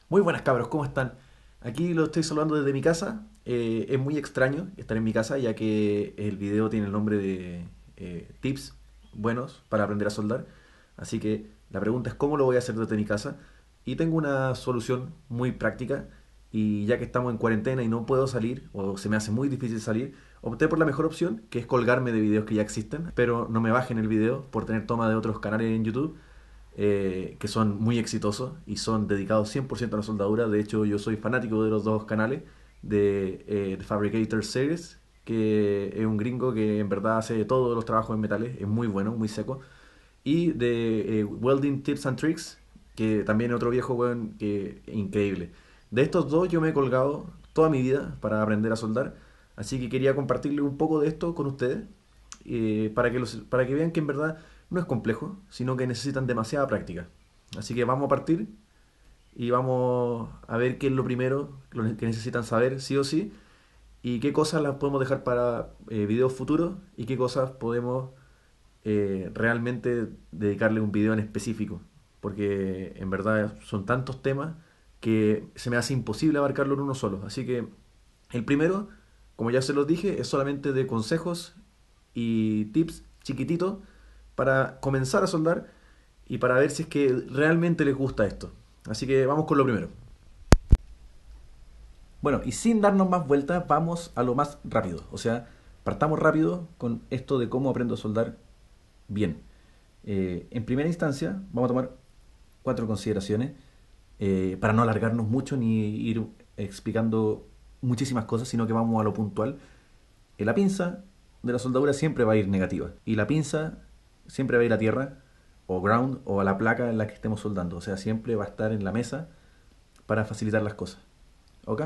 Muy buenas cabros, ¿cómo están? Aquí lo estoy saludando desde mi casa. Es muy extraño estar en mi casa ya que el video tiene el nombre de tips buenos para aprender a soldar. Así que la pregunta es cómo lo voy a hacer desde mi casa. Y tengo una solución muy práctica. Y ya que estamos en cuarentena y no puedo salir, o se me hace muy difícil salir, opté por la mejor opción, que es colgarme de videos que ya existen. Pero no me bajen el video por tener toma de otros canales en YouTube que son muy exitosos y son dedicados 100% a la soldadura. De hecho, yo soy fanático de los dos canales de The Fabricator Series, que es un gringo que en verdad hace todos los trabajos en metales, es muy bueno, muy seco. Y de Welding Tips and Tricks, que también es otro viejo weón que increíble. De estos dos yo me he colgado toda mi vida para aprender a soldar, así que quería compartirle un poco de esto con ustedes para que vean que en verdad no es complejo, sino que necesitan demasiada práctica. Así que vamos a partir y vamos a ver qué es lo primero que necesitan saber sí o sí y qué cosas las podemos dejar para videos futuros y qué cosas podemos realmente dedicarle un video en específico. Porque en verdad son tantos temas que se me hace imposible abarcarlo en uno solo. Así que el primero, como ya se los dije, es solamente de consejos y tips chiquititos para comenzar a soldar y para ver si es que realmente les gusta esto. Así que vamos con lo primero. Bueno, y sin darnos más vueltas, vamos a lo más rápido. O sea, partamos rápido con esto de cómo aprendo a soldar bien. En primera instancia, vamos a tomar cuatro consideraciones para no alargarnos mucho ni ir explicando muchísimas cosas, sino que vamos a lo puntual. La pinza de la soldadura siempre va a ir negativa y la pinza siempre va a ir a tierra o ground o a la placa en la que estemos soldando. O sea, siempre va a estar en la mesa para facilitar las cosas. ¿Ok?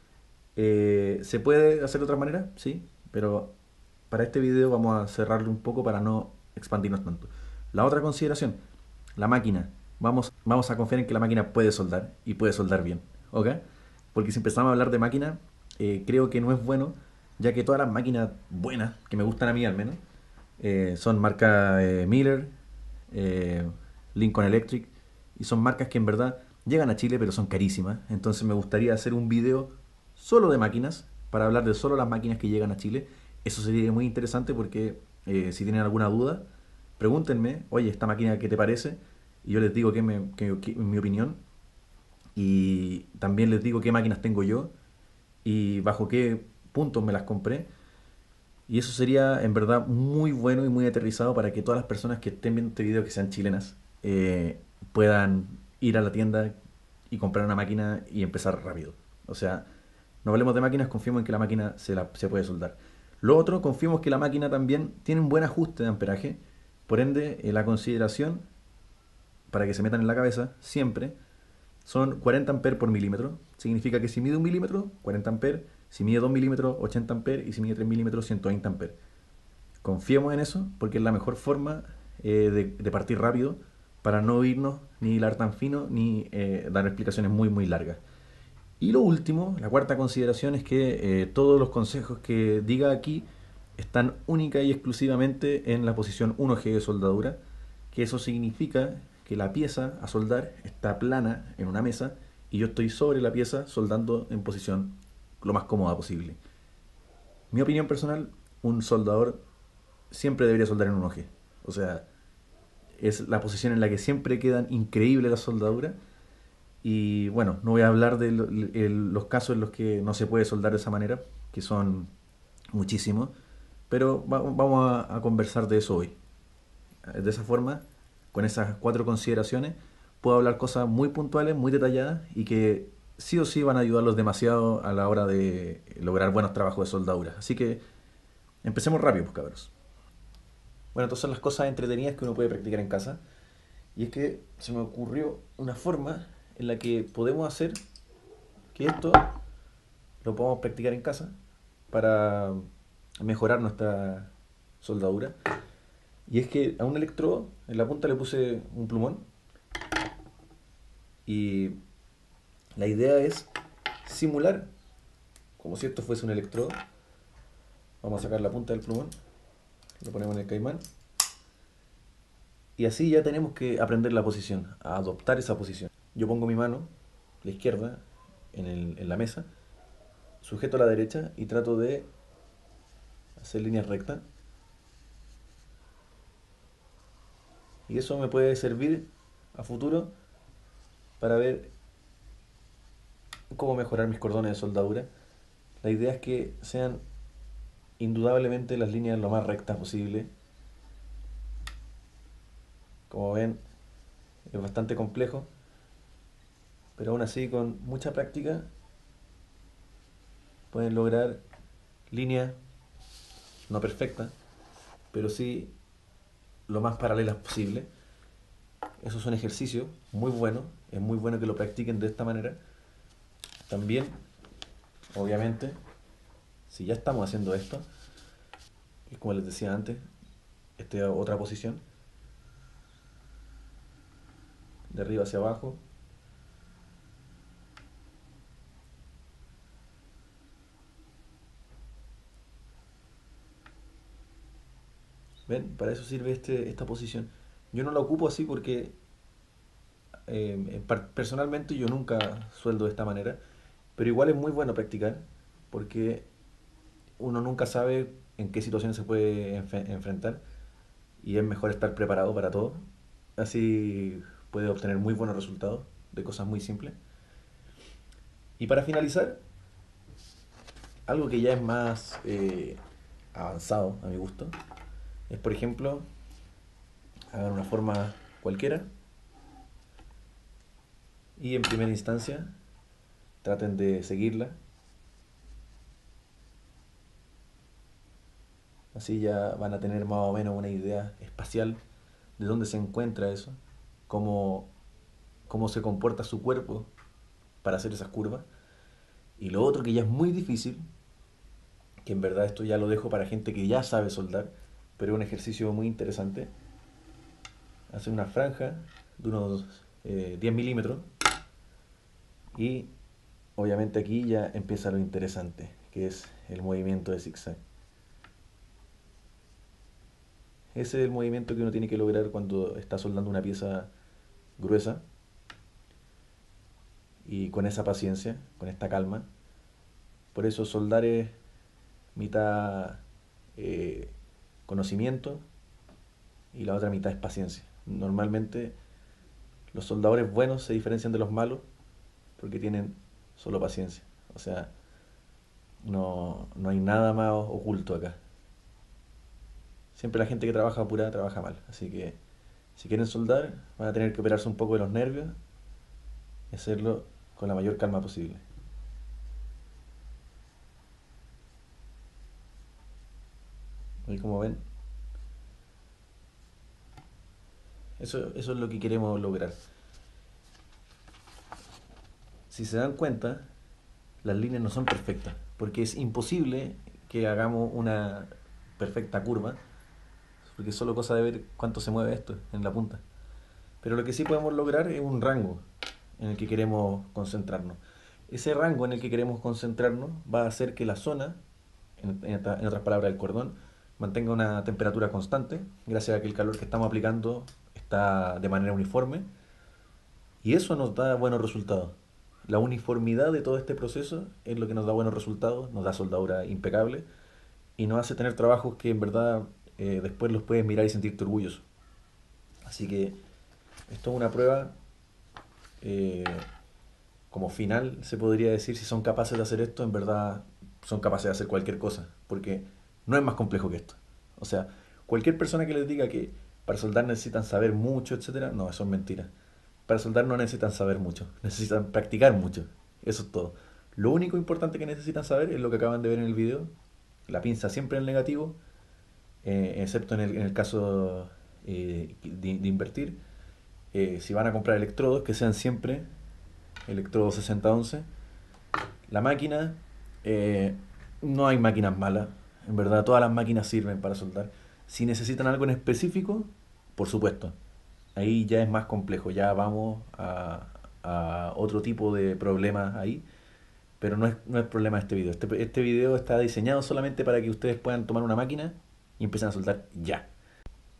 ¿Se puede hacer de otra manera? Sí, pero para este video vamos a cerrarlo un poco para no expandirnos tanto. La otra consideración, la máquina. Vamos a confiar en que la máquina puede soldar y puede soldar bien. ¿Ok? Porque si empezamos a hablar de máquina, creo que no es bueno, ya que todas las máquinas buenas, que me gustan a mí al menos, son marca Miller, eh, Lincoln Electric, y son marcas que en verdad llegan a Chile pero son carísimas. Entonces me gustaría hacer un video solo de máquinas, para hablar de solo las máquinas que llegan a Chile. Eso sería muy interesante porque si tienen alguna duda, pregúntenme, oye, ¿esta máquina qué te parece? Y yo les digo que mi opinión y también les digo qué máquinas tengo yo y bajo qué puntos me las compré. Y eso sería en verdad muy bueno y muy aterrizado para que todas las personas que estén viendo este video, que sean chilenas, puedan ir a la tienda y comprar una máquina y empezar rápido. O sea, no hablemos de máquinas, confiemos en que la máquina se puede soldar. Lo otro, confiemos que la máquina también tiene un buen ajuste de amperaje. Por ende, la consideración, para que se metan en la cabeza, siempre son 40 amperes por milímetro. Significa que si mide 1 milímetro, 40 amperes. Si mide 2 milímetros, 80 amperes. Y si mide 3 milímetros, 120 amperes. Confiemos en eso porque es la mejor forma de partir rápido para no irnos ni hilar tan fino ni dar explicaciones muy muy largas. Y lo último, la cuarta consideración es que todos los consejos que diga aquí están única y exclusivamente en la posición 1G de soldadura, que eso significa que la pieza a soldar está plana en una mesa y yo estoy sobre la pieza soldando en posición lo más cómoda posible. Mi opinión personal, un soldador siempre debería soldar en un oje. O sea, es la posición en la que siempre quedan increíbles las soldaduras. Y bueno, no voy a hablar de los casos en los que no se puede soldar de esa manera, que son muchísimos, pero vamos a conversar de eso hoy. De esa forma, con esas cuatro consideraciones, puedo hablar cosas muy puntuales, muy detalladas y que sí o sí van a ayudarlos demasiado a la hora de lograr buenos trabajos de soldadura. Así que empecemos rápido, pues cabros. Bueno, entonces son las cosas entretenidas que uno puede practicar en casa. Y es que se me ocurrió una forma en la que podemos hacer que esto lo podamos practicar en casa para mejorar nuestra soldadura. Y es que a un electrodo en la punta le puse un plumón y la idea es simular como si esto fuese un electrodo. Vamos a sacar la punta del plumón, lo ponemos en el caimán y así ya tenemos que aprender la posición, a adoptar esa posición. Yo pongo mi mano la izquierda en la mesa, sujeto a la derecha y trato de hacer líneas rectas. Y eso me puede servir a futuro para ver cómo mejorar mis cordones de soldadura. La idea es que sean indudablemente las líneas lo más rectas posible. Como ven, es bastante complejo, pero aún así con mucha práctica pueden lograr líneas no perfectas, pero sí lo más paralelas posible. Eso es un ejercicio muy bueno, es muy bueno que lo practiquen de esta manera. También, obviamente, si ya estamos haciendo esto, es como les decía antes, esta es otra posición, de arriba hacia abajo. ¿Ven? Para eso sirve esta posición. Yo no la ocupo así porque personalmente yo nunca sueldo de esta manera, pero igual es muy bueno practicar porque uno nunca sabe en qué situaciones se puede enfrentar y es mejor estar preparado para todo. Así puede obtener muy buenos resultados de cosas muy simples. Y para finalizar, algo que ya es más avanzado a mi gusto, es por ejemplo, hagan una forma cualquiera y en primera instancia traten de seguirla. Así ya van a tener más o menos una idea espacial de dónde se encuentra eso, cómo, cómo se comporta su cuerpo para hacer esas curvas. Y lo otro que ya es muy difícil, que en verdad esto ya lo dejo para gente que ya sabe soldar, pero es un ejercicio muy interesante, hacer una franja de unos 10 milímetros y obviamente aquí ya empieza lo interesante, que es el movimiento de zigzag. Ese es el movimiento que uno tiene que lograr cuando está soldando una pieza gruesa y con esa paciencia, con esta calma. Por eso soldar es mitad eh, conocimiento y la otra mitad es paciencia. Normalmente los soldadores buenos se diferencian de los malos porque tienen solo paciencia. O sea, no hay nada más oculto acá. Siempre la gente que trabaja apurada trabaja mal. Así que si quieren soldar van a tener que operarse un poco de los nervios y hacerlo con la mayor calma posible. Y como ven, eso es lo que queremos lograr. Si se dan cuenta, las líneas no son perfectas, porque es imposible que hagamos una perfecta curva, porque es solo cosa de ver cuánto se mueve esto en la punta. Pero lo que sí podemos lograr es un rango en el que queremos concentrarnos. Ese rango en el que queremos concentrarnos va a hacer que la zona, en otras palabras el cordón, mantenga una temperatura constante, gracias a que el calor que estamos aplicando está de manera uniforme, y eso nos da buenos resultados. La uniformidad de todo este proceso es lo que nos da buenos resultados, nos da soldadura impecable y nos hace tener trabajos que en verdad después los puedes mirar y sentirte orgulloso. Así que esto es una prueba eh, como final, se podría decir, si son capaces de hacer esto, en verdad son capaces de hacer cualquier cosa, porque no es más complejo que esto. O sea, cualquier persona que les diga que para soldar necesitan saber mucho, etcétera, no, eso es mentira. Para soldar no necesitan saber mucho, necesitan practicar mucho. Eso es todo. Lo único importante que necesitan saber es lo que acaban de ver en el video. La pinza siempre en el negativo, excepto en el caso de invertir. Si van a comprar electrodos, que sean siempre electrodos 6011. La máquina, no hay máquinas malas. En verdad, todas las máquinas sirven para soldar. Si necesitan algo en específico, por supuesto, ahí ya es más complejo, ya vamos a otro tipo de problemas ahí, pero no es problema de este video. Este video está diseñado solamente para que ustedes puedan tomar una máquina y empiecen a soldar ya.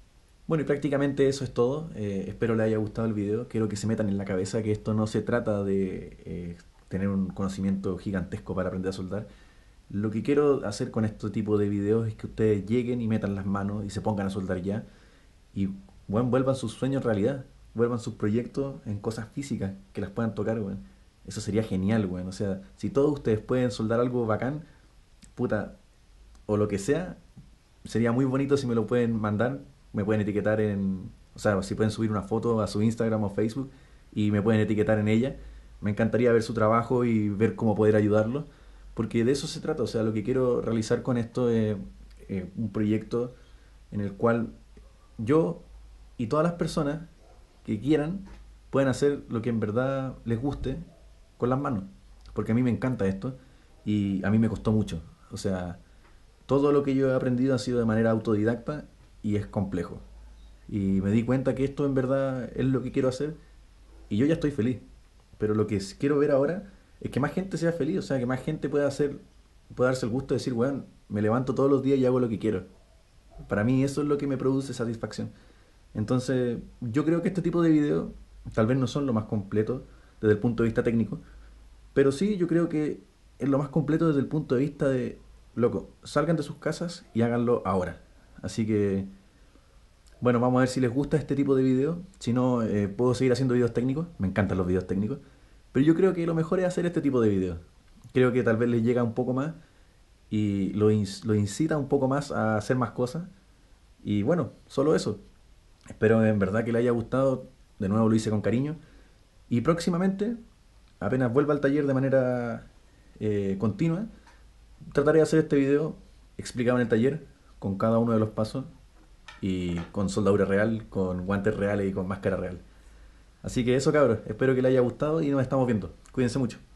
Bueno, y prácticamente eso es todo. Espero les haya gustado el video. Quiero que se metan en la cabeza que esto no se trata de tener un conocimiento gigantesco para aprender a soldar. Lo que quiero hacer con este tipo de videos es que ustedes lleguen y metan las manos y se pongan a soldar ya. Y bueno, vuelvan sus sueños realidad. Vuelvan sus proyectos en cosas físicas que las puedan tocar, weón. Eso sería genial, weón. O sea, si todos ustedes pueden soldar algo bacán, puta, o lo que sea, sería muy bonito si me lo pueden mandar, me pueden etiquetar en, o sea, si pueden subir una foto a su Instagram o Facebook y me pueden etiquetar en ella. Me encantaría ver su trabajo y ver cómo poder ayudarlo, porque de eso se trata. O sea, lo que quiero realizar con esto es un proyecto en el cual yo y todas las personas que quieran pueden hacer lo que en verdad les guste con las manos. Porque a mí me encanta esto y a mí me costó mucho. O sea, todo lo que yo he aprendido ha sido de manera autodidacta y es complejo. Y me di cuenta que esto en verdad es lo que quiero hacer y yo ya estoy feliz. Pero lo que quiero ver ahora es que más gente sea feliz, o sea, que más gente pueda hacer, pueda darse el gusto de decir, weón, me levanto todos los días y hago lo que quiero. Para mí eso es lo que me produce satisfacción. Entonces, yo creo que este tipo de videos tal vez no son lo más completo desde el punto de vista técnico, pero sí yo creo que es lo más completo desde el punto de vista de, loco, salgan de sus casas y háganlo ahora. Así que, bueno, vamos a ver si les gusta este tipo de videos. Si no, puedo seguir haciendo videos técnicos. Me encantan los videos técnicos. Pero yo creo que lo mejor es hacer este tipo de videos. Creo que tal vez les llega un poco más y lo incita un poco más a hacer más cosas. Y bueno, solo eso. Espero en verdad que les haya gustado. De nuevo lo hice con cariño. Y próximamente, apenas vuelva al taller de manera continua, trataré de hacer este video explicado en el taller con cada uno de los pasos y con soldadura real, con guantes reales y con máscara real. Así que eso, cabros. Espero que les haya gustado y nos estamos viendo. Cuídense mucho.